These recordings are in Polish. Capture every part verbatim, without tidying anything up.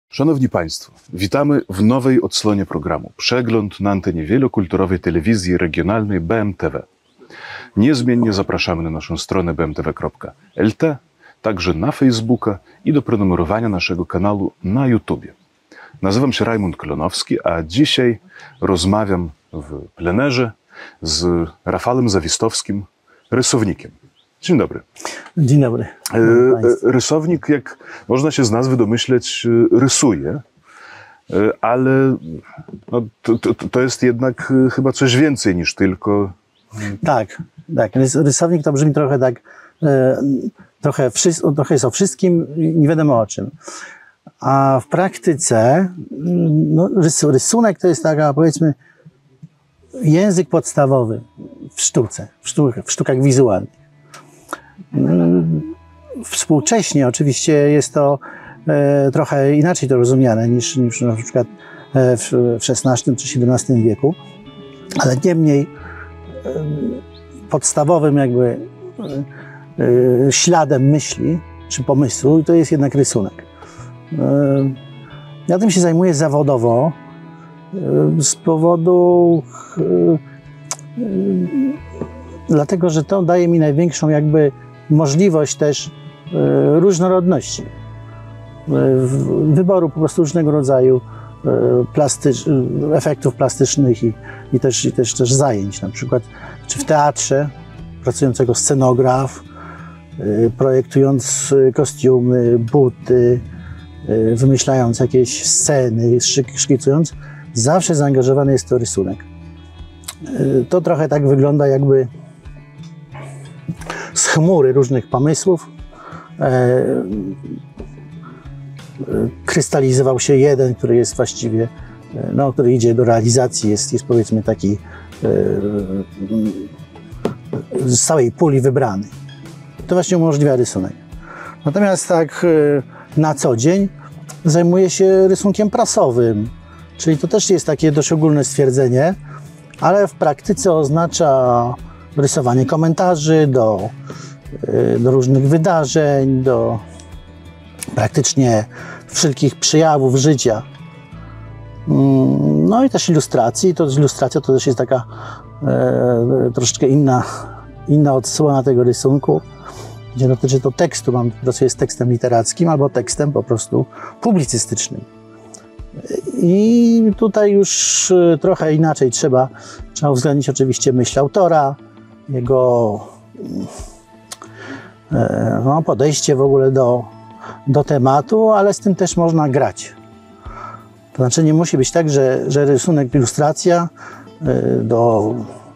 Szanowni Państwo, witamy w nowej odsłonie programu Przegląd na antenie wielokulturowej telewizji regionalnej B M T V. Niezmiennie zapraszamy na naszą stronę b m t v kropka l t, także na Facebooka i do prenumerowania naszego kanału na YouTubie. Nazywam się Rajmund Klonowski, a dzisiaj rozmawiam w plenerze z Rafałem Zawistowskim, rysownikiem. Dzień dobry. Dzień dobry. E, rysownik, jak można się z nazwy domyśleć, rysuje, ale no, to, to, to jest jednak chyba coś więcej niż tylko... Tak, tak. Rysownik to brzmi trochę tak, e, trochę, wszystko, trochę jest o wszystkim, nie wiadomo o czym. A w praktyce no, rys, rysunek to jest taka, powiedzmy, język podstawowy w sztuce, w, sztuk, w sztukach wizualnych. Współcześnie oczywiście jest to e, trochę inaczej to rozumiane niż, niż na przykład e, w, w szesnastym czy siedemnastym wieku, ale niemniej e, podstawowym jakby e, śladem myśli czy pomysłu to jest jednak rysunek. E, ja tym się zajmuję zawodowo e, z powodu e, e, dlatego, że to daje mi największą jakby możliwość też e, różnorodności, e, wyboru po prostu różnego rodzaju e, plastycz, efektów plastycznych i, i, też, i też, też zajęć, na przykład czy w teatrze pracującego scenograf, e, projektując kostiumy, buty, e, wymyślając jakieś sceny, szkicując, zawsze zaangażowany jest to rysunek. E, to trochę tak wygląda, jakby z chmury różnych pomysłów e, e, krystalizował się jeden, który jest właściwie, e, no, który idzie do realizacji, jest, jest powiedzmy taki e, z całej puli wybrany. To właśnie umożliwia rysunek. Natomiast tak e, na co dzień zajmuję się rysunkiem prasowym, czyli to też jest takie dość ogólne stwierdzenie, ale w praktyce oznacza rysowanie komentarzy do, do różnych wydarzeń, do praktycznie wszelkich przejawów życia. No i też ilustracji. To ilustracja to też jest taka e, troszeczkę inna, inna odsłona tego rysunku, gdzie dotyczy to tekstu. Mam, pracuję z tekstem literackim albo tekstem po prostu publicystycznym. I tutaj już trochę inaczej trzeba, trzeba uwzględnić oczywiście myśl autora, jego no, podejście w ogóle do, do tematu, ale z tym też można grać. To znaczy nie musi być tak, że, że rysunek, ilustracja do,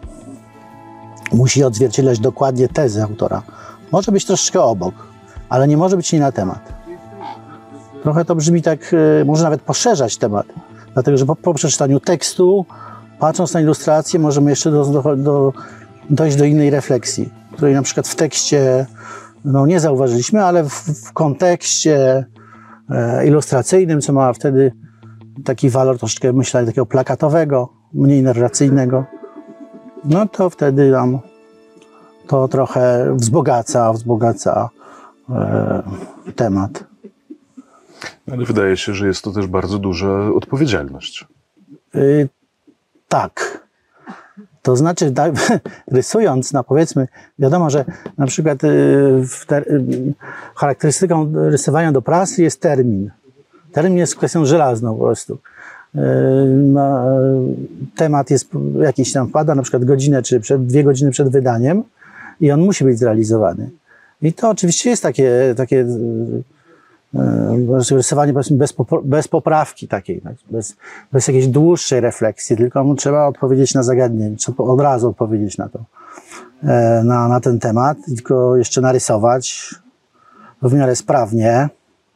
musi odzwierciedlać dokładnie tezę autora. Może być troszeczkę obok, ale nie może być nie na temat. Trochę to brzmi tak, może nawet poszerzać temat, dlatego że po, po przeczytaniu tekstu, patrząc na ilustrację, możemy jeszcze do, do, do dojść do innej refleksji, której na przykład w tekście no, nie zauważyliśmy, ale w, w kontekście e, ilustracyjnym, co ma wtedy taki walor troszeczkę, myślę, takiego plakatowego, mniej narracyjnego, no to wtedy nam to trochę wzbogaca, wzbogaca e, temat. Ale wydaje się, że jest to też bardzo duża odpowiedzialność. Yy, tak. To znaczy, da, rysując, no powiedzmy, wiadomo, że na przykład yy, ter, yy, charakterystyką rysowania do prasy jest termin. Termin jest kwestią żelazną po prostu. Yy, no, temat jest jakiś tam wpada, na przykład godzinę czy przed, dwie godziny przed wydaniem i on musi być zrealizowany. I to oczywiście jest takie, takie yy, rysowanie bez, bez poprawki takiej, bez, bez jakiejś dłuższej refleksji, tylko mu trzeba odpowiedzieć na zagadnienie, trzeba od razu odpowiedzieć na to, na, na ten temat, tylko jeszcze narysować w miarę sprawnie.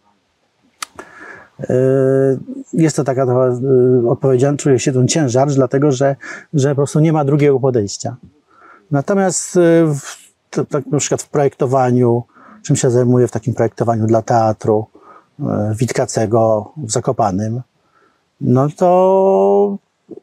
Jest to taka trochę odpowiedzialność, czuje się ten ciężar, dlatego że, że po prostu nie ma drugiego podejścia. Natomiast w, to, tak na przykład w projektowaniu, czym się zajmuję w takim projektowaniu dla teatru e, Witkacego w Zakopanym, no to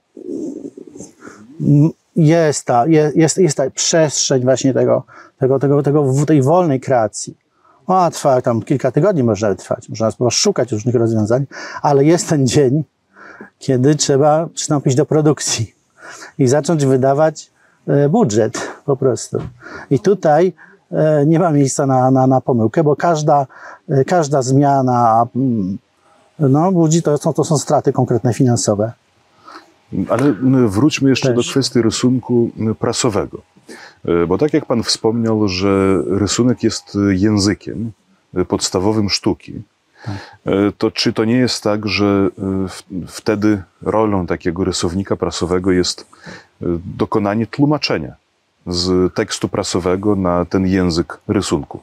jest ta, jest, jest ta przestrzeń właśnie tego, tego, tego, tego, tej wolnej kreacji. O, trwa tam kilka tygodni, może trwać, można szukać różnych rozwiązań, ale jest ten dzień, kiedy trzeba przystąpić do produkcji i zacząć wydawać budżet po prostu. I tutaj nie ma miejsca na, na, na pomyłkę, bo każda, każda zmiana no, budzi, to są, to są straty konkretne finansowe. Ale wróćmy jeszcze Też. do kwestii rysunku prasowego. Bo tak jak pan wspomniał, że rysunek jest językiem podstawowym sztuki, tak. To czy to nie jest tak, że w, wtedy rolą takiego rysownika prasowego jest dokonanie tłumaczenia z tekstu prasowego na ten język rysunku?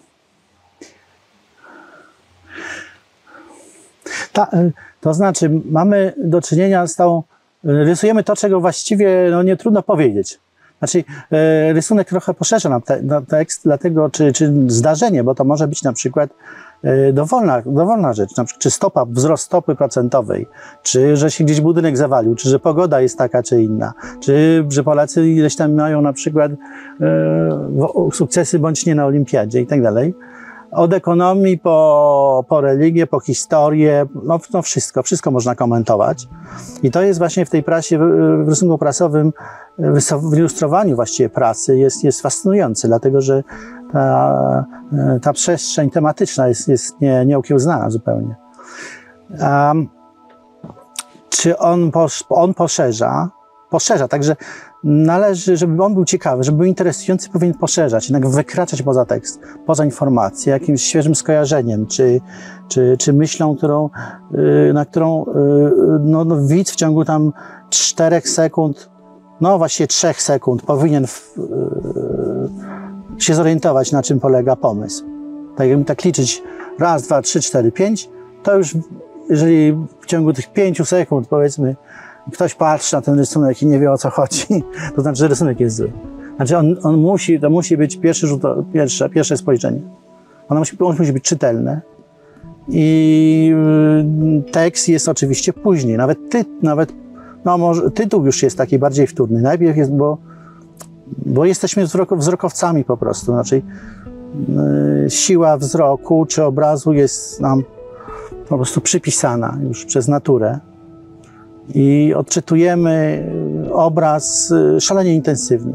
Ta, to znaczy, mamy do czynienia z tą, rysujemy to, czego właściwie no, nie trudno powiedzieć. Znaczy, e, rysunek trochę poszerza nam te, na tekst, dlatego, czy, czy zdarzenie, bo to może być na przykład e, dowolna, dowolna rzecz, na przykład, czy stopa, wzrost stopy procentowej, czy że się gdzieś budynek zawalił, czy że pogoda jest taka, czy inna, czy że Polacy ileś tam mają na przykład e, sukcesy bądź nie na olimpiadzie i tak dalej. Od ekonomii po, po religię, po historię, no, no wszystko, wszystko można komentować. I to jest właśnie w tej prasie, w rysunku prasowym, w ilustrowaniu właściwie prasy jest, jest fascynujące, dlatego że ta, ta przestrzeń tematyczna jest, jest nie, nieokiełznana zupełnie. Um, czy on, posz, on poszerza? Poszerza, także należy, żeby on był ciekawy, żeby był interesujący, powinien poszerzać, jednak wykraczać poza tekst, poza informację, jakimś świeżym skojarzeniem, czy, czy, czy myślą, którą, na którą no, no, widz w ciągu tam czterech sekund, no właściwie trzech sekund powinien w, się zorientować, na czym polega pomysł. Tak jakby tak liczyć raz, dwa, trzy, cztery, pięć, to już jeżeli w ciągu tych pięciu sekund, powiedzmy, ktoś patrzy na ten rysunek i nie wie, o co chodzi, to znaczy, że rysunek jest zły. Znaczy, on, on musi, to musi być pierwszy rzut, pierwsze, pierwsze spojrzenie. Ono musi, on musi być czytelne i tekst jest oczywiście później. Nawet, ty, nawet no może, tytuł już jest taki bardziej wtórny. Najpierw jest, bo, bo jesteśmy wzrok, wzrokowcami po prostu. Znaczy, yy, siła wzroku czy obrazu jest nam po prostu przypisana już przez naturę. I odczytujemy obraz szalenie intensywnie.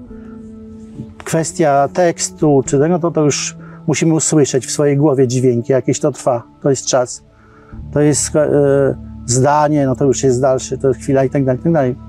Kwestia tekstu czy tego, to, to już musimy usłyszeć w swojej głowie dźwięki, jakieś to trwa, to jest czas. To jest e, zdanie, no to już jest dalszy, to jest chwila i tak dalej, i tak dalej.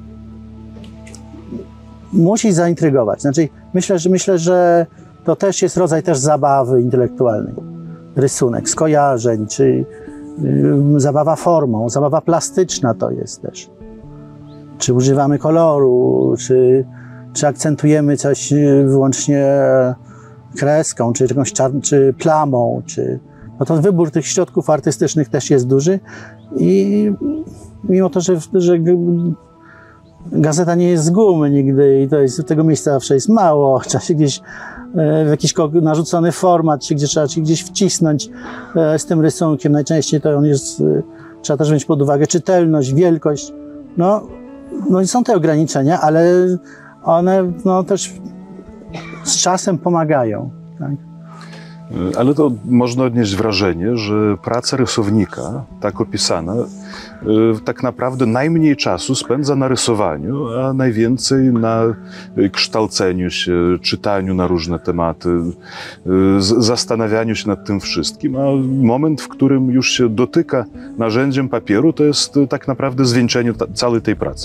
Musi zaintrygować. Znaczy, myślę, że, myślę, że to też jest rodzaj też zabawy intelektualnej. Rysunek, skojarzeń, czy zabawa formą, zabawa plastyczna to jest też. Czy używamy koloru, czy, czy akcentujemy coś wyłącznie kreską, czy jakąś czarn- czy plamą, czy... No to wybór tych środków artystycznych też jest duży i mimo to, że, że gazeta nie jest z gumy nigdy i to jest, tego miejsca zawsze jest mało, trzeba się gdzieś w jakiś narzucony format, czy gdzie trzeba się gdzieś wcisnąć z tym rysunkiem. Najczęściej to on jest, trzeba też wziąć pod uwagę czytelność, wielkość. No, no i są te ograniczenia, ale one no, też z czasem pomagają. Tak? Ale to można odnieść wrażenie, że praca rysownika, tak opisana, tak naprawdę najmniej czasu spędza na rysowaniu, a najwięcej na kształceniu się, czytaniu na różne tematy, zastanawianiu się nad tym wszystkim, a moment, w którym już się dotyka narzędziem papieru, to jest tak naprawdę zwieńczenie całej tej pracy.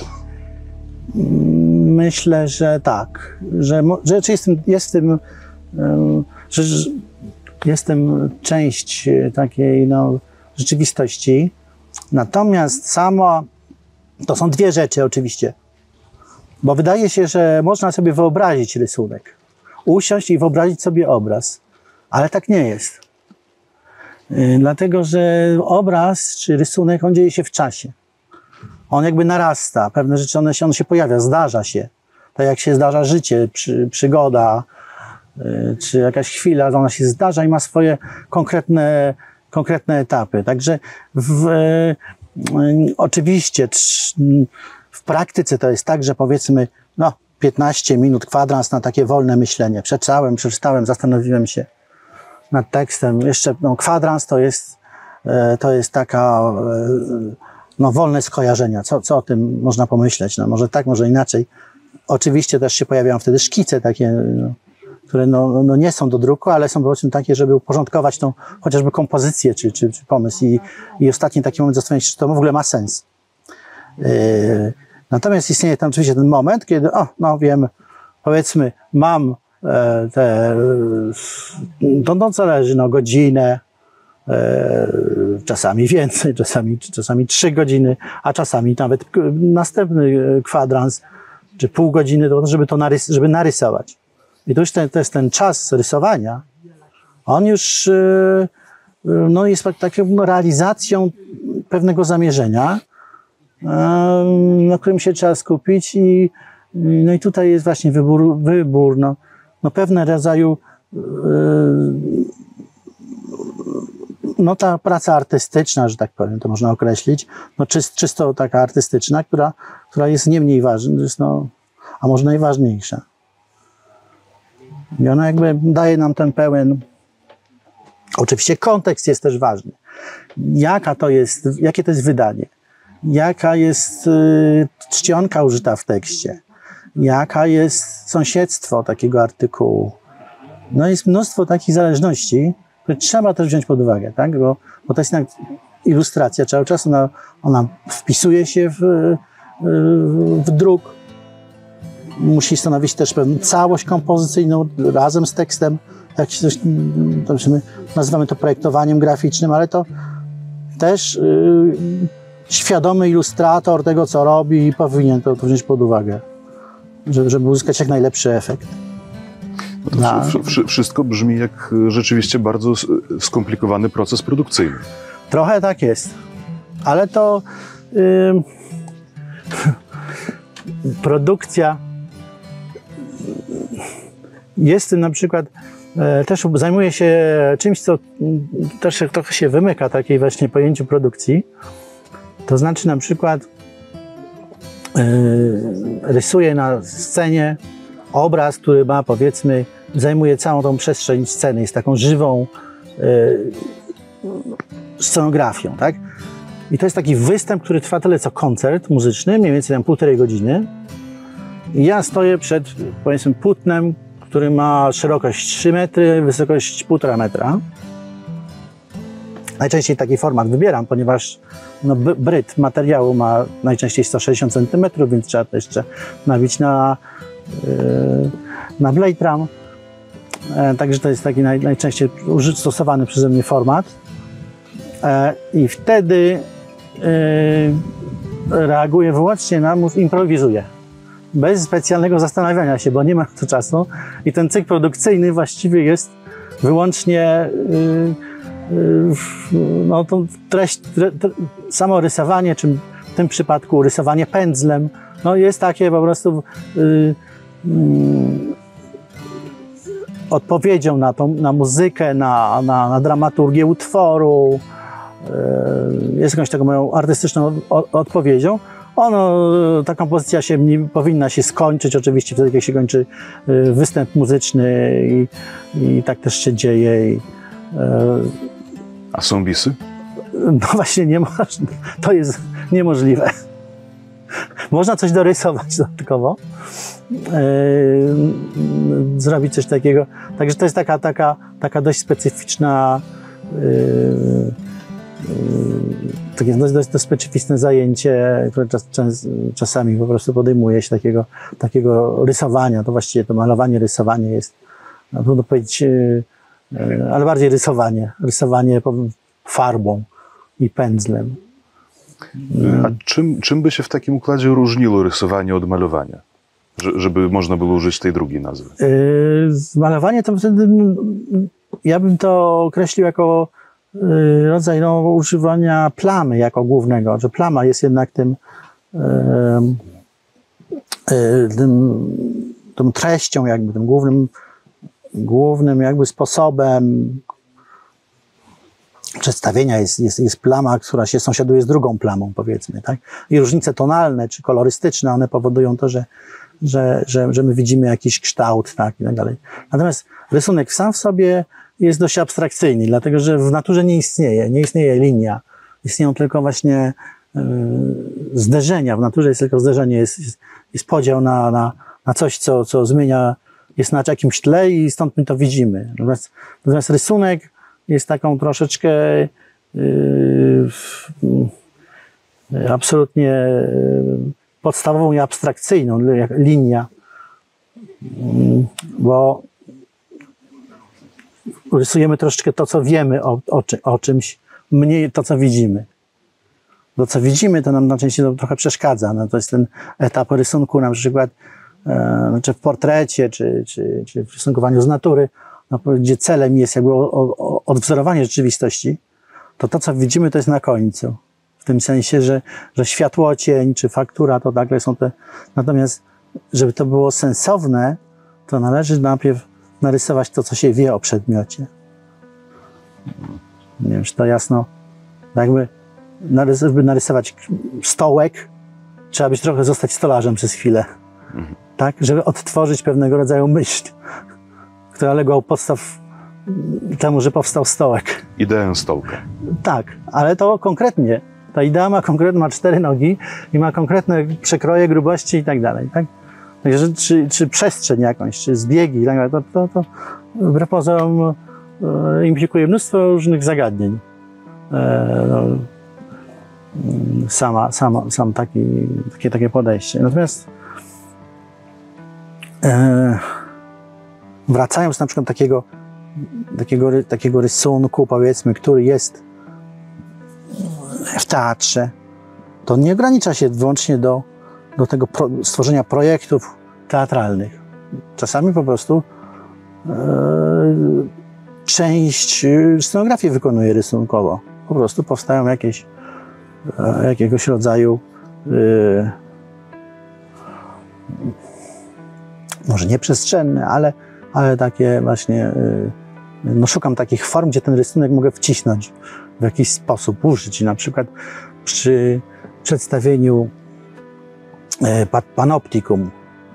Myślę, że tak, że, że jest, jest w tym, że jestem część takiej no, rzeczywistości. Natomiast samo, to są dwie rzeczy oczywiście, bo wydaje się, że można sobie wyobrazić rysunek, usiąść i wyobrazić sobie obraz, ale tak nie jest. Yy, dlatego, że obraz czy rysunek, on dzieje się w czasie. On jakby narasta, pewne rzeczy, one się, on się pojawia, zdarza się. Tak jak się zdarza życie, przy, przygoda, yy, czy jakaś chwila, ona się zdarza i ma swoje konkretne, konkretne etapy. Także w, yy, oczywiście w praktyce to jest tak, że powiedzmy no, piętnaście minut, kwadrans na takie wolne myślenie. Przeczytałem, przeczytałem, zastanowiłem się. nad tekstem. Jeszcze no, kwadrans to jest, to jest taka no, wolne skojarzenia. Co, co o tym można pomyśleć? No, może tak, może inaczej. Oczywiście też się pojawiają wtedy szkice takie, no, które no, no nie są do druku, ale są po prostu takie, żeby uporządkować tą chociażby kompozycję czy, czy, czy pomysł. I, I ostatni taki moment zastanowić się, czy to w ogóle ma sens. Yy, natomiast istnieje tam oczywiście ten moment, kiedy, o, no wiem, powiedzmy, mam e, te, to no zależy, no godzinę, e, czasami więcej, czasami, czasami trzy godziny, a czasami nawet następny kwadrans, czy pół godziny, żeby to narys żeby narysować. I to już ten, to jest ten czas rysowania, on już e, no, jest taką realizacją pewnego zamierzenia, na którym się trzeba skupić i no i tutaj jest właśnie wybór, wybór no, no pewne rodzaju no ta praca artystyczna, że tak powiem, to można określić, no czyst, czysto taka artystyczna, która, która jest nie mniej ważna, jest no, a może najważniejsza. I ona jakby daje nam ten pełen, oczywiście kontekst jest też ważny. Jaka to jest, jakie to jest wydanie? Jaka jest y, czcionka użyta w tekście, jaka jest sąsiedztwo takiego artykułu. No jest mnóstwo takich zależności, które trzeba też wziąć pod uwagę, tak? Bo, bo to jest jednak ilustracja, cały czas ona, ona wpisuje się w, y, w druk, musi stanowić też pewną całość kompozycyjną razem z tekstem, jak się coś, to my nazywamy to projektowaniem graficznym, ale to też y, świadomy ilustrator tego, co robi, powinien to, to wziąć pod uwagę, żeby, żeby uzyskać jak najlepszy efekt. No to wsz wszystko brzmi jak rzeczywiście bardzo skomplikowany proces produkcyjny. Trochę tak jest, ale to yy, produkcja jest na przykład, yy, też zajmuje się czymś, co też trochę się wymyka takiej właśnie pojęciu produkcji. To znaczy na przykład yy, rysuje na scenie obraz, który ma, powiedzmy, zajmuje całą tą przestrzeń sceny, jest taką żywą yy, scenografią, tak? I to jest taki występ, który trwa tyle co koncert muzyczny, mniej więcej tam półtorej godziny. I ja stoję przed, powiedzmy, płótnem, który ma szerokość trzy metry, wysokość półtora metra. Najczęściej taki format wybieram, ponieważ no, bryt materiału ma najczęściej sto sześćdziesiąt centymetrów, więc trzeba to jeszcze nabić na, yy, na blade ram. E, także to jest taki naj, najczęściej stosowany przeze mnie format. E, I wtedy yy, reaguję wyłącznie na, improwizuję. Bez specjalnego zastanawiania się, bo nie ma to czasu. I ten cykl produkcyjny właściwie jest wyłącznie yy, no to treść, tre, tre, samo rysowanie, czy w tym przypadku rysowanie pędzlem, no jest takie po prostu yy, yy, odpowiedzią na, tą, na muzykę, na, na, na dramaturgię utworu, yy, jest jakąś taką moją artystyczną od, odpowiedzią. Ono, ta kompozycja się nie powinna się skończyć, oczywiście wtedy, kiedy się kończy yy, występ muzyczny i, i tak też się dzieje. I, yy, A są bisy? No właśnie nie można, to jest niemożliwe. Można coś dorysować dodatkowo, yy, zrobić coś takiego. Także to jest taka, taka, taka dość specyficzna, yy, yy, takie dość, dość, dość specyficzne zajęcie, które czas, czas, czasami po prostu podejmuje się takiego, takiego rysowania. To właściwie to malowanie, rysowanie jest, no, trudno powiedzieć, yy, ale bardziej rysowanie, rysowanie farbą i pędzlem. A czym, czym by się w takim układzie różniło rysowanie od malowania? Żeby można było użyć tej drugiej nazwy. Yy, malowanie to wtedy, ja bym to określił jako yy, rodzaj no, używania plamy jako głównego, że plama jest jednak tym, yy, yy, tym tą treścią jakby, tym głównym głównym jakby sposobem przedstawienia jest, jest, jest plama, która się sąsiaduje z drugą plamą, powiedzmy, tak? I różnice tonalne czy kolorystyczne, one powodują to, że, że, że, że my widzimy jakiś kształt, tak, i tak dalej. Natomiast rysunek sam w sobie jest dość abstrakcyjny, dlatego że w naturze nie istnieje, nie istnieje linia. Istnieją tylko właśnie yy, zderzenia. W naturze jest tylko zderzenie, jest, jest, jest podział na, na, na coś, co, co zmienia, jest na jakimś tle i stąd my to widzimy. Natomiast, natomiast rysunek jest taką troszeczkę yy, yy, absolutnie yy, podstawową i abstrakcyjną jak linia, yy, bo rysujemy troszeczkę to, co wiemy o, o, czy, o czymś, mniej to, co widzimy. To, co widzimy, to nam najczęściej to trochę przeszkadza. No, to jest ten etap rysunku, na przykład e, czy w portrecie, czy, czy, czy w rysunkowaniu z natury, no, gdzie celem jest jakby o, o, odwzorowanie rzeczywistości, to to, co widzimy, to jest na końcu. W tym sensie, że, że światłocień, czy faktura, to nagle są te... Natomiast, żeby to było sensowne, to należy najpierw narysować to, co się wie o przedmiocie. Nie wiem, czy to jasno. Jakby, żeby narysować stołek, trzeba być trochę zostać stolarzem przez chwilę. Mhm. Tak? Żeby odtworzyć pewnego rodzaju myśl, która legła u podstaw temu, że powstał stołek. Ideę stołka. Tak, ale to konkretnie. Ta idea ma konkretnie, ma cztery nogi i ma konkretne przekroje, grubości i tak dalej. Tak? Także, czy, czy przestrzeń jakąś, czy zbiegi, to, to, to wbrew pozorom e, implikuje mnóstwo różnych zagadnień. E, no, sama, sama, sam taki, takie, takie podejście. Natomiast e, wracając na przykład do takiego, takiego, takiego rysunku, powiedzmy, który jest w teatrze, to nie ogranicza się wyłącznie do do tego pro, stworzenia projektów teatralnych. Czasami po prostu e, część scenografii wykonuje rysunkowo. Po prostu powstają jakieś e, jakiegoś rodzaju e, może nie przestrzenne, ale, ale takie właśnie e, no szukam takich form, gdzie ten rysunek mogę wcisnąć w jakiś sposób, użyć. Na przykład przy przedstawieniu Panoptikum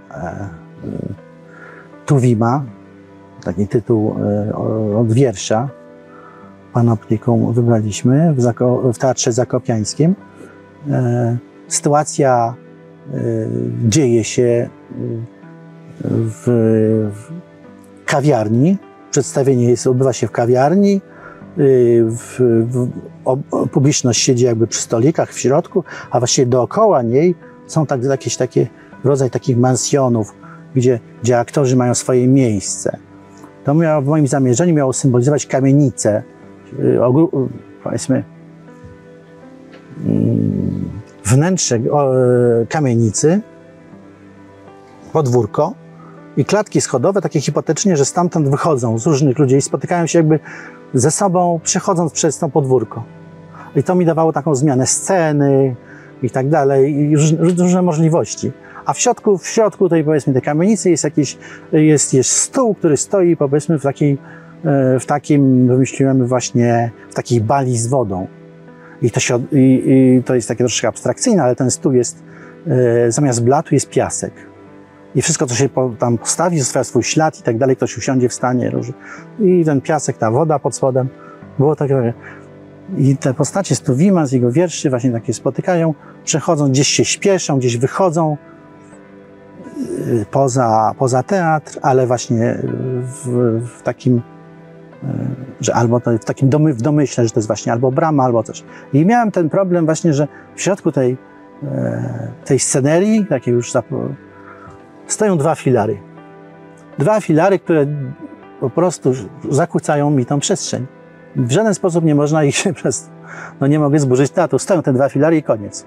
Tuwima, taki tytuł od wiersza. Panoptikum wybraliśmy w, Zako w Teatrze Zakopiańskim. Sytuacja dzieje się w, w kawiarni. Przedstawienie jest, odbywa się w kawiarni. W, w, o, publiczność siedzi jakby przy stolikach w środku, a właściwie dookoła niej są tak, jakieś takie rodzaj takich mansjonów, gdzie, gdzie aktorzy mają swoje miejsce. To miało, w moim zamierzeniu miało symbolizować kamienicę, powiedzmy wnętrze kamienicy, podwórko i klatki schodowe, takie hipotetycznie, że stamtąd wychodzą z różnych ludzi i spotykają się jakby ze sobą, przechodząc przez to podwórko. I to mi dawało taką zmianę sceny i tak dalej, i różne możliwości. A w środku, w środku tej, powiedzmy, tej kamienicy jest jakiś, jest, jest stół, który stoi, powiedzmy, w takiej, w takim, wymyśliłem właśnie, w takiej bali z wodą. I to, się, i, i to jest takie troszkę abstrakcyjne, ale ten stół jest, zamiast blatu jest piasek. I wszystko, co się tam postawi, zostawia swój ślad i tak dalej, ktoś usiądzie, wstanie. I ten piasek, ta woda pod spodem, było takie. I te postacie z Tuwima, z jego wierszy właśnie takie spotykają, przechodzą, gdzieś się śpieszą, gdzieś wychodzą poza, poza teatr, ale właśnie w, w takim, że albo to, w takim domy, w domyśle, że to jest właśnie albo brama, albo coś. I miałem ten problem właśnie, że w środku tej, tej scenerii, takiej już stoją dwa filary. Dwa filary, które po prostu zakłócają mi tą przestrzeń. W żaden sposób nie można ich się przez... No nie mogę zburzyć teatru. Stoją te dwa filary i koniec.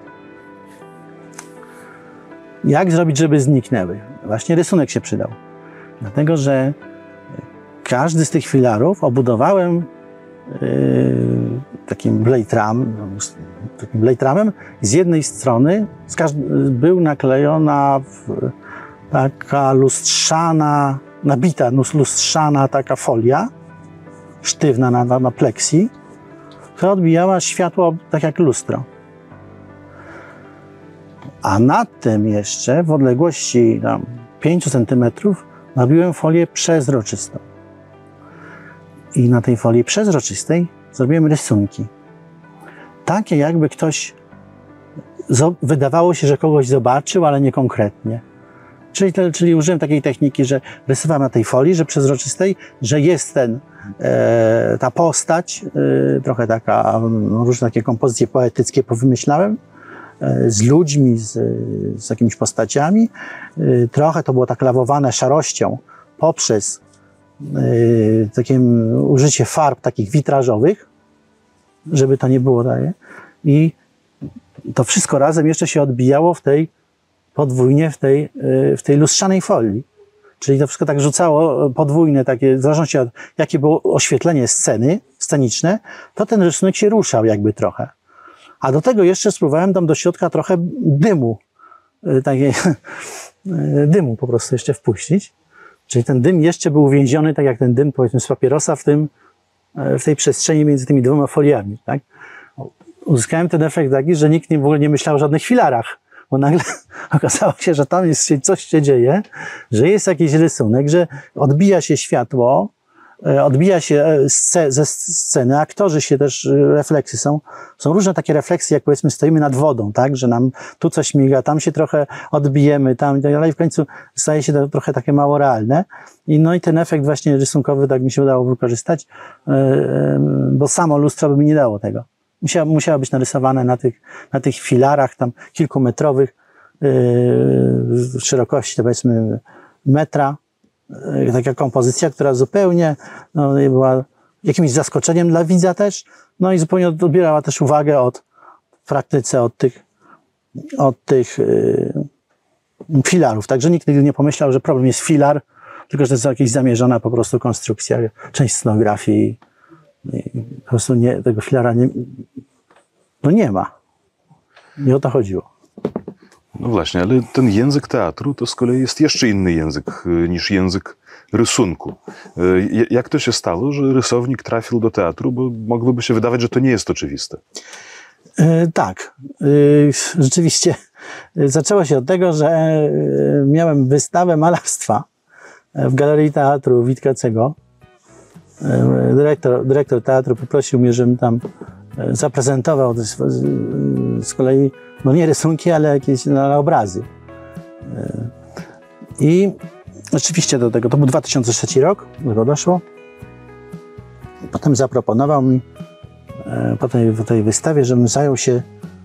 Jak zrobić, żeby zniknęły? Właśnie rysunek się przydał. Dlatego, że każdy z tych filarów obudowałem yy, takim blejtram, takim blejtramem. Z jednej strony z był naklejona w, taka lustrzana, nabita lustrzana taka folia, sztywna na, na, na pleksji, która odbijała światło tak jak lustro. A nad tym jeszcze w odległości tam pięciu centymetrów nabiłem folię przezroczystą. I na tej folii przezroczystej zrobiłem rysunki. Takie jakby ktoś, wydawało się, że kogoś zobaczył, ale nie konkretnie. Czyli, czyli użyłem takiej techniki, że rysowałem na tej folii, że przezroczystej, że jest ten, e, ta postać, e, trochę taka, różne takie kompozycje poetyckie powymyślałem, e, z ludźmi, z, z jakimiś postaciami. E, trochę to było tak lawowane szarością poprzez e, takie użycie farb takich witrażowych, żeby to nie było daje. I to wszystko razem jeszcze się odbijało w tej podwójnie w tej, w tej lustrzanej folii. Czyli to wszystko tak rzucało podwójne, takie, w zależności od jakie było oświetlenie sceny, sceniczne, to ten rysunek się ruszał jakby trochę. A do tego jeszcze spróbowałem tam do środka trochę dymu, takie, dymu po prostu jeszcze wpuścić. Czyli ten dym jeszcze był uwięziony, tak jak ten dym, powiedzmy, z papierosa w tym, w tej przestrzeni między tymi dwoma foliami, tak? Uzyskałem ten efekt taki, że nikt nie, w ogóle nie myślał o żadnych filarach. Bo nagle okazało się, że tam jest, coś się dzieje, że jest jakiś rysunek, że odbija się światło, odbija się sce, ze sceny, aktorzy się też, refleksy są, są różne takie refleksje, jak powiedzmy stoimy nad wodą, tak, że nam tu coś miga, tam się trochę odbijemy, tam, ale w końcu staje się to trochę takie mało realne. I no i ten efekt właśnie rysunkowy tak mi się udało wykorzystać, bo samo lustro by mi nie dało tego. Musiało, musiało być narysowane na tych, na tych filarach tam kilkumetrowych, yy, szerokości, to powiedzmy metra. Yy, taka kompozycja, która zupełnie no, była jakimś zaskoczeniem dla widza też, no i zupełnie odbierała też uwagę od, w praktyce od tych, od tych yy, filarów. Także nikt nigdy nie pomyślał, że problem jest filar, tylko że to jest jakaś zamierzona po prostu konstrukcja, część scenografii. I po prostu nie, tego filara nie, no nie ma. Nie o to chodziło. No właśnie, ale ten język teatru to z kolei jest jeszcze inny język niż język rysunku. Jak to się stało, że rysownik trafił do teatru, bo mogłoby się wydawać, że to nie jest oczywiste. E, tak. E, rzeczywiście zaczęło się od tego, że miałem wystawę malarstwa w Galerii Teatru Witkacego. Dyrektor, dyrektor teatru poprosił mnie, żebym tam zaprezentował z kolei, no nie rysunki, ale jakieś no, obrazy. I oczywiście do tego, to był dwa tysiące trzeci rok, do tego doszło. Potem zaproponował mi po tej, po tej wystawie, żebym zajął się,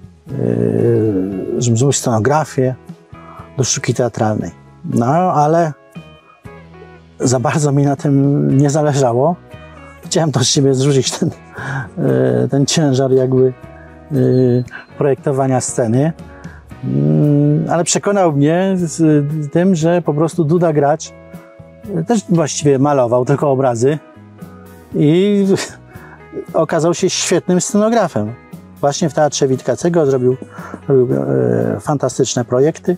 żebym zrobił scenografię do sztuki teatralnej. No, ale za bardzo mi na tym nie zależało. Chciałem to z siebie zrzucić ten, ten ciężar jakby projektowania sceny, ale przekonał mnie z tym, że po prostu Duda Gracz też właściwie malował tylko obrazy i okazał się świetnym scenografem. Właśnie w Teatrze Witkacego zrobił, zrobił fantastyczne projekty.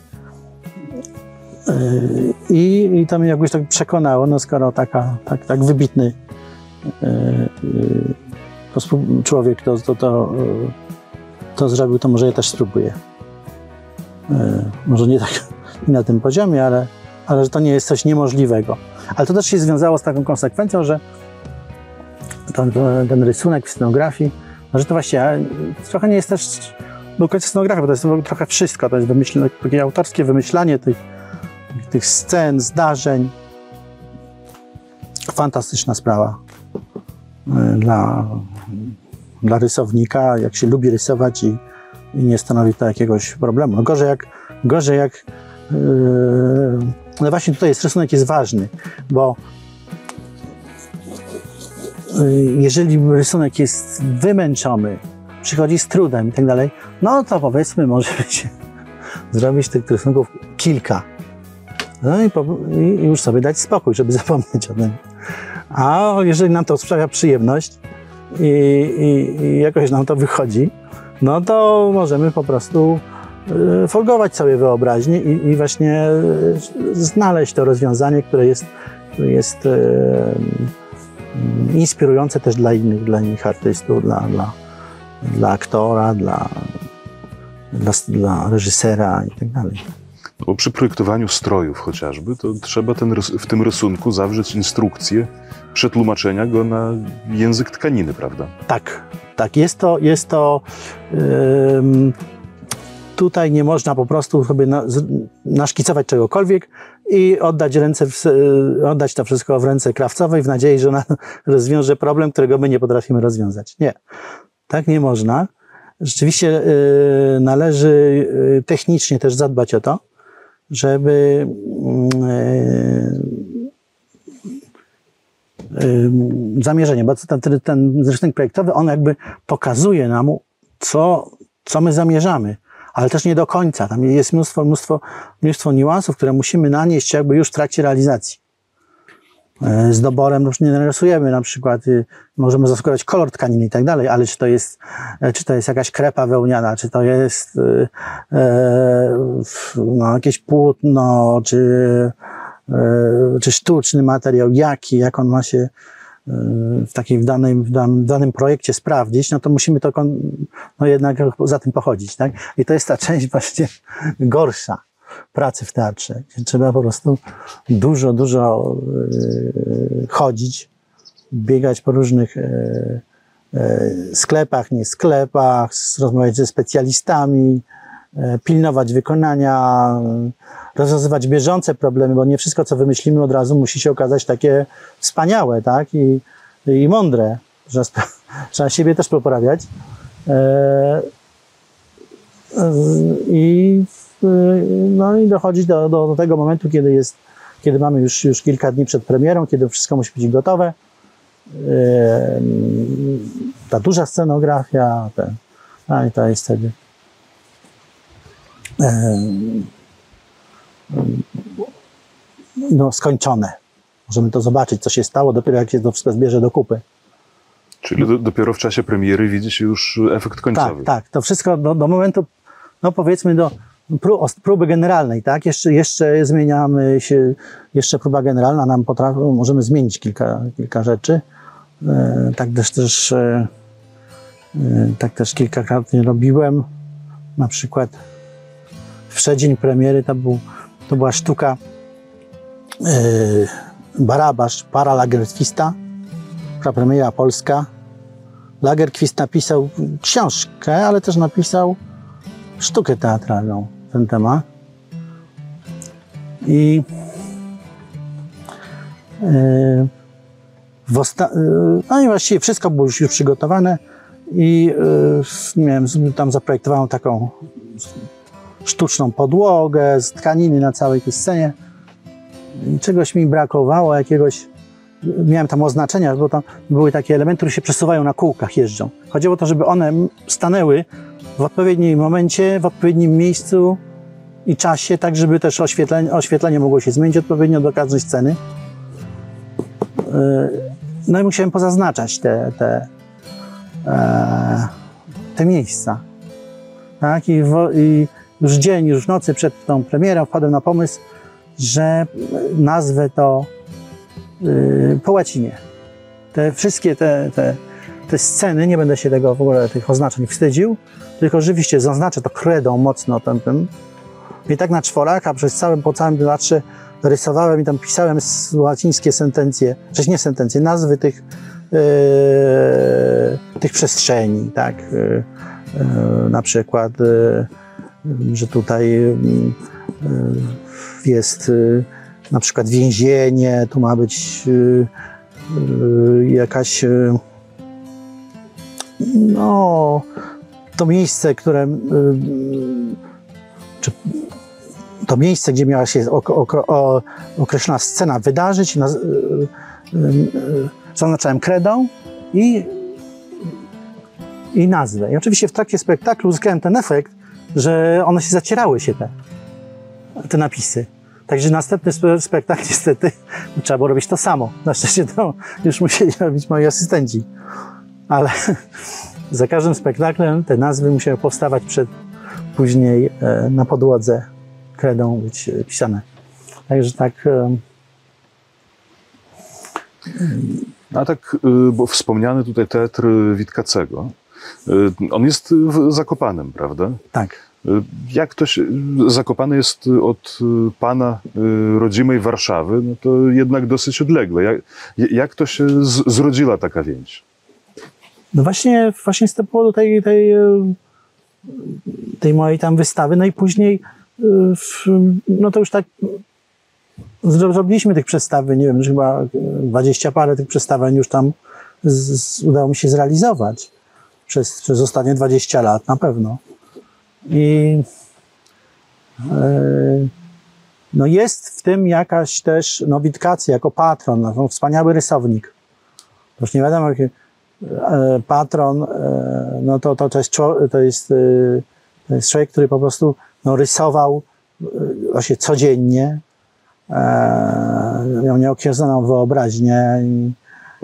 I, I to mnie jakoś tak przekonało, no skoro taka, tak, tak wybitny yy, człowiek to, to, to, to zrobił, to może ja też spróbuję. Yy, może nie tak nie na tym poziomie, ale, ale że to nie jest coś niemożliwego. Ale to też się związało z taką konsekwencją, że ten, ten rysunek w scenografii, no, że to właśnie to trochę nie jest też do końca scenografia, bo to jest trochę wszystko, to jest wymyślenie, takie autorskie wymyślanie tych tych scen, zdarzeń. Fantastyczna sprawa dla, dla rysownika, jak się lubi rysować i, i nie stanowi to jakiegoś problemu. No gorzej jak, gorzej jak yy, no właśnie tutaj jest rysunek jest ważny, bo yy, jeżeli rysunek jest wymęczony, przychodzi z trudem i tak dalej, no to powiedzmy może być zrobić tych rysunków kilka. No i, po, i już sobie dać spokój, żeby zapomnieć o tym. A jeżeli nam to sprawia przyjemność i, i, i jakoś nam to wychodzi, no to możemy po prostu y, folgować sobie wyobraźnię i, i właśnie y, znaleźć to rozwiązanie, które jest, które jest y, y, inspirujące też dla innych, dla innych artystów, dla, dla, dla aktora, dla, dla, dla reżysera i tak dalej. Bo przy projektowaniu strojów chociażby, to trzeba ten, rys- w tym rysunku zawrzeć instrukcję, przetłumaczenia go na język tkaniny, prawda? Tak, tak. Jest to, jest to ym, tutaj nie można po prostu sobie na, z, naszkicować czegokolwiek i oddać, ręce w, oddać to wszystko w ręce krawcowej w nadziei, że ona rozwiąże problem, którego my nie potrafimy rozwiązać. Nie, tak nie można. Rzeczywiście y, należy y, technicznie też zadbać o to, żeby y, y, zamierzenie, bo ten, ten rysunek projektowy, on jakby pokazuje nam, co, co my zamierzamy, ale też nie do końca. Tam jest mnóstwo, mnóstwo, mnóstwo niuansów, które musimy nanieść jakby już w trakcie realizacji. Z doborem już nie narysujemy, na przykład y, możemy zasugerować kolor tkaniny i tak dalej, ale czy to jest, czy to jest jakaś krepa wełniana, czy to jest y, y, no, jakieś płótno, czy, y, czy sztuczny materiał, jaki, jak on ma się y, w takiej w danym, w danym, w danym projekcie sprawdzić, no to musimy to kon, no jednak za tym pochodzić, tak? I to jest ta część właśnie gorsza pracy w teatrze, gdzie trzeba po prostu dużo, dużo yy, chodzić, biegać po różnych yy, yy, sklepach, nie sklepach, rozmawiać ze specjalistami, yy, pilnować wykonania, yy, rozwiązywać bieżące problemy, bo nie wszystko, co wymyślimy od razu, musi się okazać takie wspaniałe, tak? I, i mądre. Trzeba, trzeba siebie też poprawiać. Yy, yy, I No i dochodzić do, do, do tego momentu, kiedy jest, kiedy mamy już, już kilka dni przed premierą, kiedy wszystko musi być gotowe. Yy, ta duża scenografia, ten, no i to jest wtedy yy, no, skończone. Możemy to zobaczyć, co się stało, dopiero jak się to wszystko zbierze do kupy. Czyli do, dopiero w czasie premiery widzi się już efekt końcowy. Tak, tak. To wszystko do, do momentu, no powiedzmy do próby generalnej, tak? Jeszcze, jeszcze zmieniamy się, jeszcze próba generalna nam potrafi, możemy zmienić kilka, kilka rzeczy. E, tak też, też e, tak też kilkakrotnie robiłem. Na przykład w przeddzień premiery to, był, to była sztuka e, Barabasz, para Lagerkwista, premiera polska. Lagerkwist napisał książkę, ale też napisał sztukę teatralną, ten temat. I yy, w osta- yy, no i właściwie wszystko było już, już przygotowane i yy, miałem, tam zaprojektowałem taką sztuczną podłogę z tkaniny na całej tej scenie. I czegoś mi brakowało, jakiegoś, miałem tam oznaczenia, bo tam były takie elementy, które się przesuwają na kółkach, jeżdżą. Chodziło o to, żeby one stanęły w odpowiednim momencie, w odpowiednim miejscu i czasie, tak żeby też oświetlenie, oświetlenie mogło się zmienić odpowiednio do każdej sceny. No i musiałem pozaznaczać te, te, te miejsca. Tak? I, w, I już dzień, już w nocy przed tą premierą wpadłem na pomysł, że nazwę to po łacinie. Te wszystkie te, te te sceny, nie będę się tego w ogóle, tych oznaczeń wstydził, tylko rzeczywiście zaznaczę to kredą mocno tym, tym. I tak na czworach, a przez całym, po całym teatrze rysowałem i tam pisałem łacińskie sentencje, przecież nie sentencje, nazwy tych, yy, tych przestrzeni, tak. Yy, yy, na przykład, yy, że tutaj yy, jest yy, na przykład więzienie, tu ma być yy, yy, jakaś yy, no, to miejsce, które, czy to miejsce, gdzie miała się określona scena wydarzyć, zaznaczałem kredą i, i nazwę. I oczywiście w trakcie spektaklu uzyskałem ten efekt, że one się zacierały się, te, te napisy. Także następny spektakl niestety trzeba było robić to samo. Na szczęście to już musieli robić moi asystenci. Ale za każdym spektaklem te nazwy musiały powstawać przed, później e, na podłodze kredą być pisane. Także tak. E, A tak, bo wspomniany tutaj teatr Witkacego, on jest w Zakopanem, prawda? Tak. Jak ktoś zakopany jest od pana rodzimej Warszawy, no to jednak dosyć odlegle. Jak, jak to się z, zrodziła taka więź? No właśnie, właśnie z tego powodu tej, tej, tej mojej tam wystawy, no i później no to już tak zrobiliśmy tych przedstawień, nie wiem, już chyba dwadzieścia parę tych przedstawień już tam z, z, udało mi się zrealizować przez, przez ostatnie dwadzieścia lat na pewno. I yy, no jest w tym jakaś też no, Witkacy jako patron, no, wspaniały rysownik. To już nie wiadomo, jaki patron, no to, to, to, jest, to, jest, to jest człowiek, który po prostu no, rysował właśnie codziennie, miał nieokiełzoną wyobraźnię i,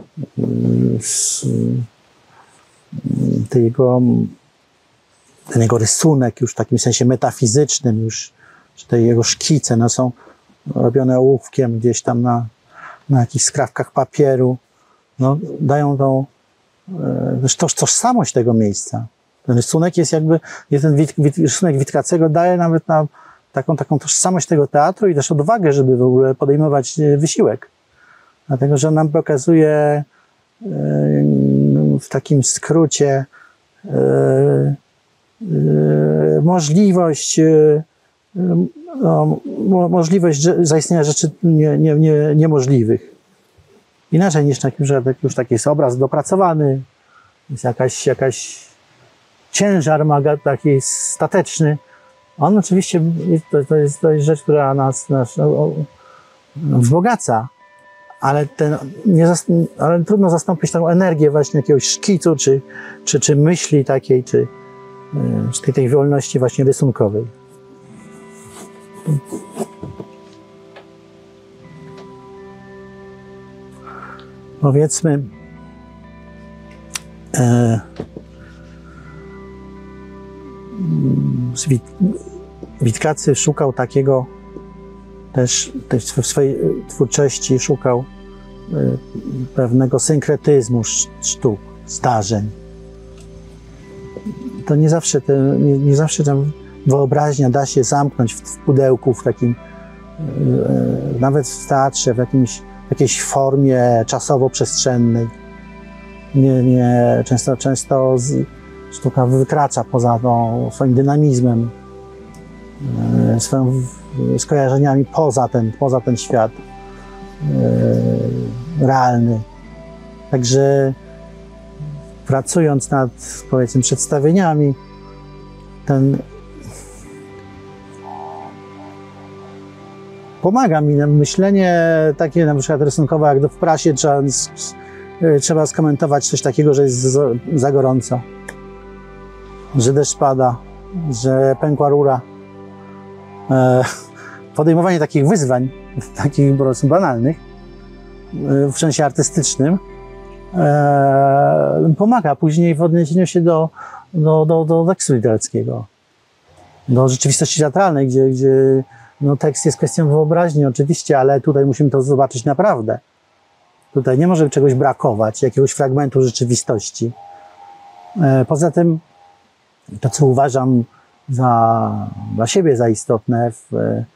i ten, jego, ten jego rysunek już w takim sensie metafizycznym, już czy te jego szkice no, są robione ołówkiem gdzieś tam na, na jakichś skrawkach papieru, no, dają tą Toż, tożsamość tego miejsca. Ten rysunek jest jakby, jest ten wit, wit, rysunek Witkacego daje nawet na taką, taką tożsamość tego teatru i też odwagę, żeby w ogóle podejmować wysiłek. Dlatego, że on nam pokazuje yy, w takim skrócie yy, yy, możliwość yy, no, możliwość zaistnienia rzeczy nie, nie, nie, niemożliwych. Inaczej niż taki, że już taki jest obraz dopracowany, jest jakaś, jakaś ciężar maga, taki stateczny. On oczywiście, to, to, jest, to jest rzecz, która nas, nas no, wzbogaca, ale, ten, nie zas, ale trudno zastąpić tą energię właśnie jakiegoś szkicu, czy, czy, czy myśli takiej, czy, czy tej, tej wolności właśnie rysunkowej. Powiedzmy, e, Wit, Witkacy szukał takiego też, też w swojej twórczości szukał e, pewnego synkretyzmu sztuk, zdarzeń. To nie zawsze, te, nie, nie zawsze tam wyobraźnia da się zamknąć w, w pudełku, w takim, e, nawet w teatrze, w jakimś w jakiejś formie czasowo-przestrzennej. Nie, nie, często, często z, sztuka wykracza poza tą, swoim dynamizmem, e, swoją skojarzeniami poza ten, poza ten świat e, realny. Także pracując nad, powiedzmy, przedstawieniami, ten pomaga mi myślenie takie na przykład rysunkowe, jak w prasie trzeba, trzeba skomentować coś takiego, że jest za, za gorąco, że deszcz pada, że pękła rura. E, podejmowanie takich wyzwań, takich po prostu banalnych, e, w sensie artystycznym, e, pomaga później w odniesieniu się do, do, do, do tekstu literackiego, do rzeczywistości teatralnej, gdzie, gdzie no, tekst jest kwestią wyobraźni oczywiście, ale tutaj musimy to zobaczyć naprawdę. Tutaj nie może czegoś brakować, jakiegoś fragmentu rzeczywistości. E, poza tym, to co uważam za, dla siebie za istotne w,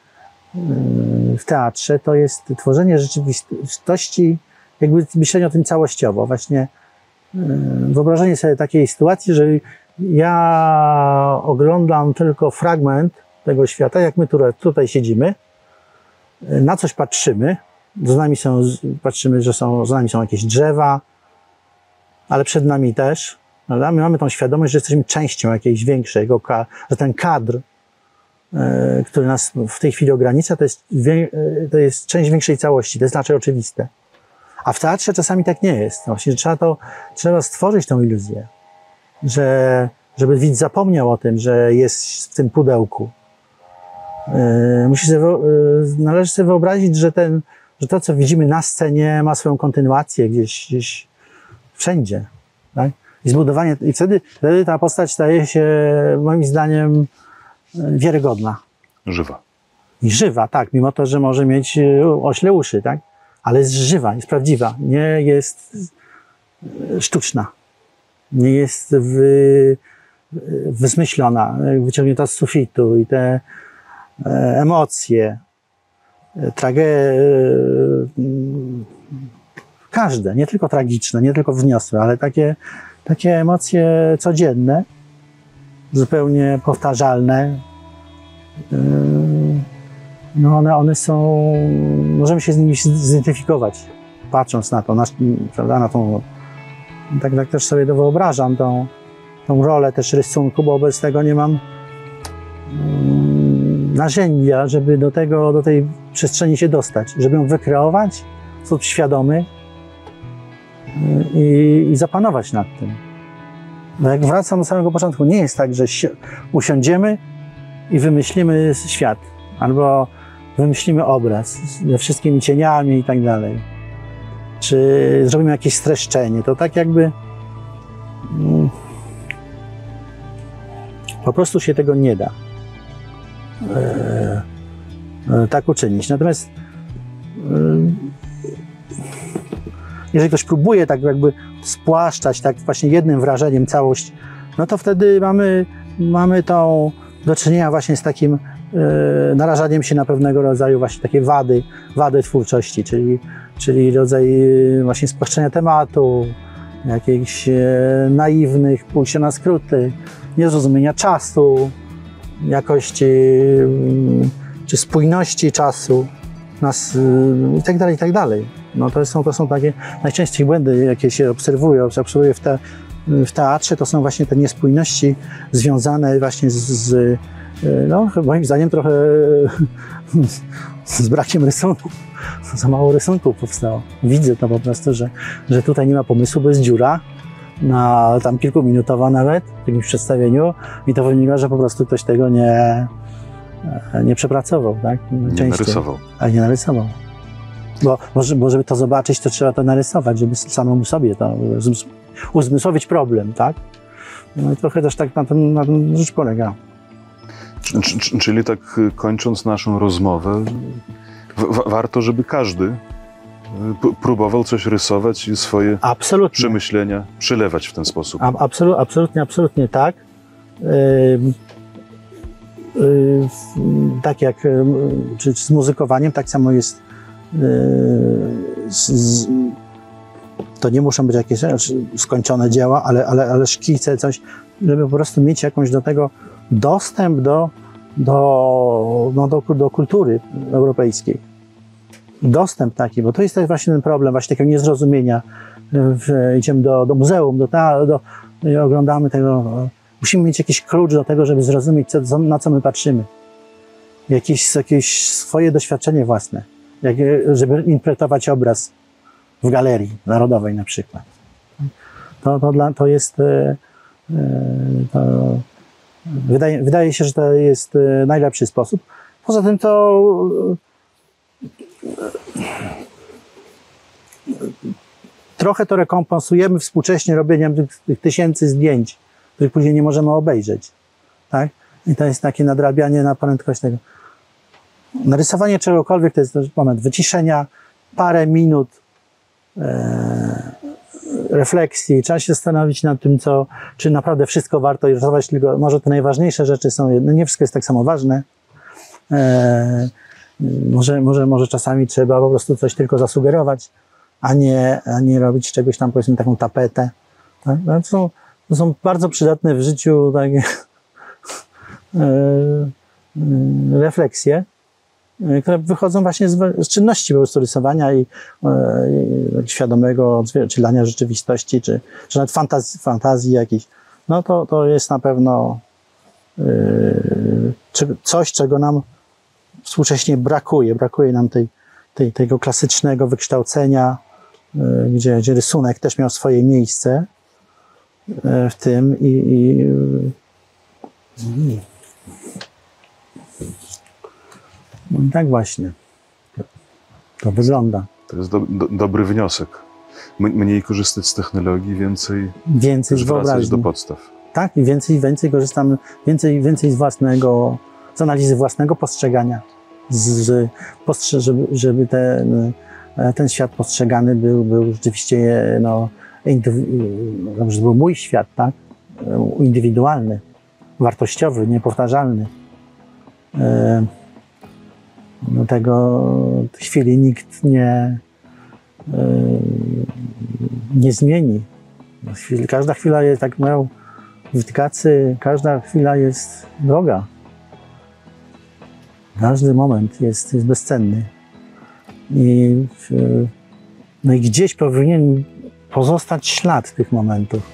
w teatrze, to jest tworzenie rzeczywistości, jakby myślenie o tym całościowo. Właśnie wyobrażenie sobie takiej sytuacji, że ja oglądam tylko fragment tego świata, jak my tu, tutaj siedzimy, na coś patrzymy, za nami są, patrzymy, że są, za nami są jakieś drzewa, ale przed nami też, prawda? My mamy tą świadomość, że jesteśmy częścią jakiejś większej, że ten kadr, który nas w tej chwili ogranicza, to jest, to jest część większej całości, to jest raczej oczywiste. A w teatrze czasami tak nie jest. Właśnie trzeba to, trzeba stworzyć tą iluzję, że, żeby widz zapomniał o tym, że jest w tym pudełku. Yy, musi sobie, yy, należy sobie wyobrazić, że, ten, że to, co widzimy na scenie, ma swoją kontynuację gdzieś, gdzieś wszędzie. Tak? I zbudowanie, i wtedy, wtedy ta postać staje się, moim zdaniem, wiarygodna. Żywa. I żywa, tak, mimo to, że może mieć ośle uszy, tak? Ale jest żywa, jest prawdziwa, nie jest sztuczna. Nie jest wy, wzmyślona, wyciągnięta z sufitu i te emocje, tragedie, każde, nie tylko tragiczne, nie tylko wzniosłe, ale takie, takie emocje codzienne, zupełnie powtarzalne, no one, one są, możemy się z nimi zidentyfikować, patrząc na to, na, prawda, na tą, tak, tak też sobie to wyobrażam, tą, tą rolę też rysunku, bo bez tego nie mam um, narzędzia, żeby do tego, do tej przestrzeni się dostać, żeby ją wykreować w sposób świadomy i, i zapanować nad tym. Bo jak wracam do samego początku, nie jest tak, że usiądziemy i wymyślimy świat, albo wymyślimy obraz ze wszystkimi cieniami i tak dalej. Czy zrobimy jakieś streszczenie, to tak jakby mm, po prostu się tego nie da e, e, tak uczynić. Natomiast e, jeżeli ktoś próbuje tak jakby spłaszczać tak właśnie jednym wrażeniem całość, no to wtedy mamy, mamy tą do czynienia właśnie z takim e, narażaniem się na pewnego rodzaju właśnie takie wady, wady twórczości, czyli, czyli rodzaj e, właśnie spłaszczenia tematu, jakichś e, naiwnych pójścia na skróty, niezrozumienia czasu, jakości e, czy spójności czasu nas, e, i tak dalej, i tak dalej. No to są, to są takie najczęściej błędy, jakie się obserwuje, obserwuję w, te, w teatrze, to są właśnie te niespójności związane właśnie z, z no moim zdaniem trochę z brakiem rysunku. Za mało rysunków powstało. Widzę to po prostu, że, że tutaj nie ma pomysłu, bo jest dziura, na tam kilkuminutowa nawet w jakimś przedstawieniu i to wynika, że po prostu ktoś tego nie, nie przepracował, tak? Nie narysował. A nie narysował. Bo, bo, bo żeby to zobaczyć, to trzeba to narysować, żeby samemu sobie to uzmysłowić problem, tak? No i trochę też tak na tym, na tym rzecz polega. Czyli tak kończąc naszą rozmowę, w- warto, żeby każdy próbował coś rysować i swoje absolutnie. Przemyślenia przelewać w ten sposób. A, absolu, absolutnie, absolutnie tak. Yy, yy, tak jak yy, czy, czy z muzykowaniem, tak samo jest. Z, z, to nie muszą być jakieś skończone dzieła, ale, ale, ale szkice, coś, żeby po prostu mieć jakąś do tego dostęp do, do, no do, do kultury europejskiej. Dostęp taki, bo to jest właśnie ten problem, właśnie takiego niezrozumienia. W, idziemy do, do muzeum, do, do, i oglądamy tego. Musimy mieć jakiś klucz do tego, żeby zrozumieć, co, na co my patrzymy. Jakieś, jakieś swoje doświadczenie własne. Jak, żeby interpretować obraz w Galerii Narodowej na przykład. To, to, dla, to jest to, wydaje, wydaje się, że to jest najlepszy sposób. Poza tym to trochę to rekompensujemy współcześnie robieniem tych, tych tysięcy zdjęć, których później nie możemy obejrzeć. Tak? I to jest takie nadrabianie na prędkość tego. Narysowanie czegokolwiek to jest moment wyciszenia, parę minut e, refleksji. Trzeba się zastanowić nad tym, co, czy naprawdę wszystko warto rysować, tylko może te najważniejsze rzeczy są, no nie wszystko jest tak samo ważne. E, może, może, może czasami trzeba po prostu coś tylko zasugerować, a nie, a nie robić z czegoś tam, powiedzmy, taką tapetę. Tak? No, to, są, to są bardzo przydatne w życiu takie e, e, refleksje, które wychodzą właśnie z, z czynności po prostu rysowania i, e, i świadomego odzwierciedlania rzeczywistości, czy, czy nawet fantazji, fantazji jakiejś. No to, to jest na pewno e, czy, coś, czego nam współcześnie brakuje. Brakuje nam tej, tej, tego klasycznego wykształcenia, e, gdzie, gdzie rysunek też miał swoje miejsce e, w tym i, i, i no tak właśnie to wygląda. To jest do, do, dobry wniosek. Mniej korzystać z technologii, więcej, więcej z wracać do podstaw. Tak, i więcej, więcej korzystamy, więcej, więcej z własnego, z analizy własnego postrzegania, z, postrze żeby, żeby ten, ten świat postrzegany był, był rzeczywiście, no, żeby był mój świat, tak? indywidualny, wartościowy, niepowtarzalny. Do tego chwili nikt nie, nie zmieni. Każda chwila jest, tak mają wytkacy, każda chwila jest droga. Każdy moment jest, jest bezcenny. I, no i gdzieś powinien pozostać ślad tych momentów.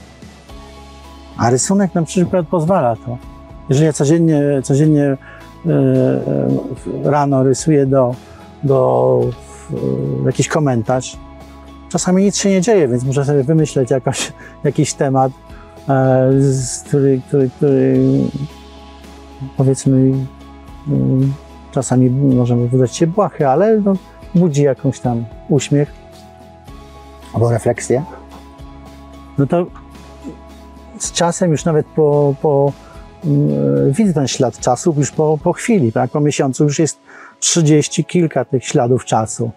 A rysunek na przykład pozwala to. Jeżeli ja codziennie, codziennie e, e, rano rysuję do, do e, jakiś komentarz, czasami nic się nie dzieje, więc muszę sobie wymyśleć jakoś, jakiś temat, e, z, który, który, który powiedzmy e, czasami może wydać się błahy, ale no, budzi jakąś tam uśmiech albo refleksję. No to z czasem już nawet po, po yy, widzę ten ślad czasu już po, po chwili, tak? Po miesiącu już jest trzydzieści kilka tych śladów czasu,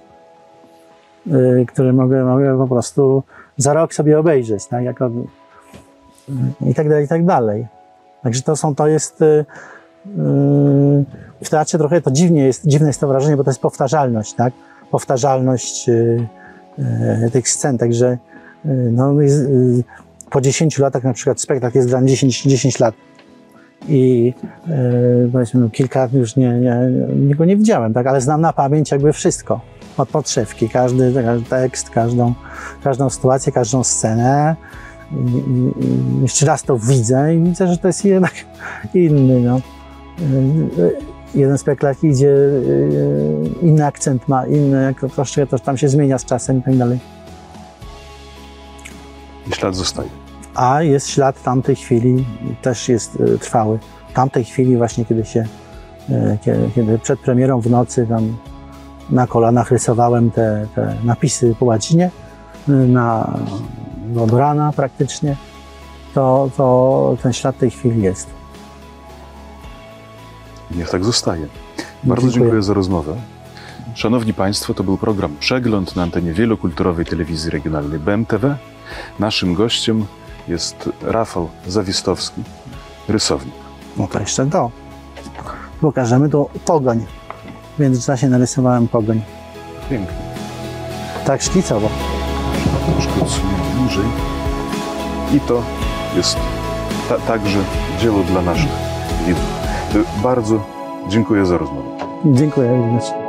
yy, które mogę, mogę po prostu za rok sobie obejrzeć, tak? Jako, yy, i tak dalej, i tak dalej. Także to są, to jest yy, w teatrze trochę to dziwnie jest, dziwne jest to wrażenie, bo to jest powtarzalność, tak? Powtarzalność yy, yy, tych scen, także yy, no, jest, yy, po dziesięciu latach na przykład spektakl jest grany dziesięć, dziesięć lat i yy, powiedzmy no, kilka lat już nie, nie, nie, go nie widziałem, tak? Ale znam na pamięć jakby wszystko, od podszewki, każdy, każdy tekst, każdą, każdą sytuację, każdą scenę. I, i, i jeszcze raz to widzę i widzę, że to jest jednak inny. No. Yy, jeden spektakl idzie, yy, inny akcent ma, inny, jak troszkę to tam się zmienia z czasem i tak dalej. I ślad zostaje. A jest ślad tamtej chwili, też jest y, trwały. Tamtej chwili właśnie, kiedy się, y, kiedy, kiedy przed premierą w nocy tam na kolanach rysowałem te, te napisy po łacinie, y, na, od rana praktycznie, to, to ten ślad tej chwili jest. Niech tak zostaje. Bardzo dziękuję. dziękuję za rozmowę. Szanowni Państwo, to był program Przegląd na antenie wielokulturowej telewizji regionalnej B M T V. Naszym gościem jest Rafał Zawistowski, rysownik. No to jeszcze to. Pokażemy tu pogoń. W międzyczasie narysowałem pogoń. Pięknie. Tak szkicowo. Troszkę odsunięty niżej. I to jest ta, także dzieło dla naszych widzów. Bardzo dziękuję za rozmowę. Dziękuję również.